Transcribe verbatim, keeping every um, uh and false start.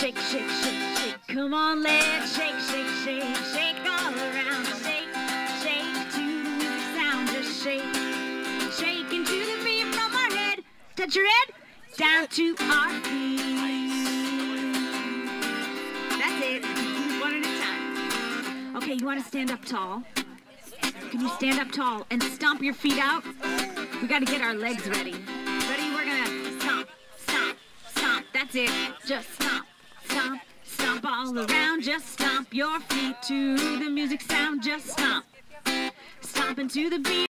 shake, shake, shake, shake. Come on, let's shake, shake, shake, shake all around. Shake, shake to the music sound. Just shake, shake into the beat from our head. Touch your head down to our feet. That's it. One at a time. Okay, you want to stand up tall? Can you stand up tall and stomp your feet out? We got to get our legs ready. Ready? We're gonna stomp, stomp, stomp. That's it. Just stomp, stomp, stomp all around. Just stomp your feet to the music sound. Just stomp, stomp into the beat.